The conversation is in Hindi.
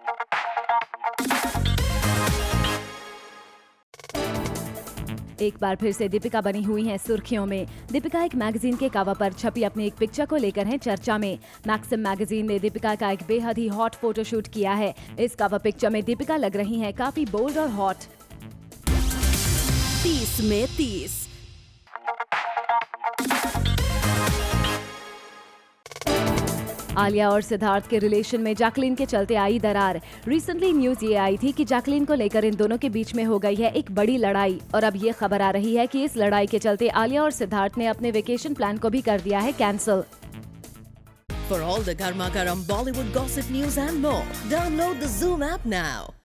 एक बार फिर से दीपिका बनी हुई हैं सुर्खियों में। दीपिका एक मैगजीन के कवर पर छपी अपनी एक पिक्चर को लेकर हैं चर्चा में। मैक्सिम मैगजीन ने दीपिका का एक बेहद ही हॉट फोटोशूट किया है। इस कवर पिक्चर में दीपिका लग रही हैं काफी बोल्ड और हॉट। 30 में 30। आलिया और सिद्धार्थ के रिलेशन में जैकलीन के चलते आई दरार। रिसेंटली न्यूज ये आई थी कि जैकलीन को लेकर इन दोनों के बीच में हो गई है एक बड़ी लड़ाई, और अब ये खबर आ रही है कि इस लड़ाई के चलते आलिया और सिद्धार्थ ने अपने वेकेशन प्लान को भी कर दिया है cancel. For all the Garma Garam Bollywood gossip news and more, download the Zoom app now.